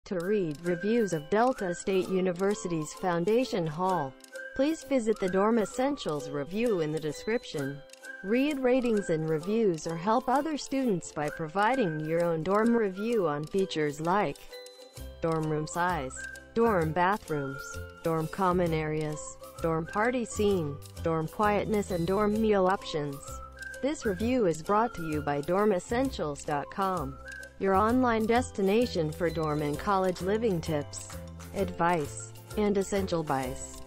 To read reviews of Delta State University's Foundation Hall, please visit the Dorm Essentials review in the description. Read ratings and reviews or help other students by providing your own dorm review on features like dorm room size, dorm bathrooms, dorm common areas, dorm party scene, dorm quietness and dorm meal options. This review is brought to you by DormEssentials.com, your online destination for dorm and college living tips, advice, and essential buys.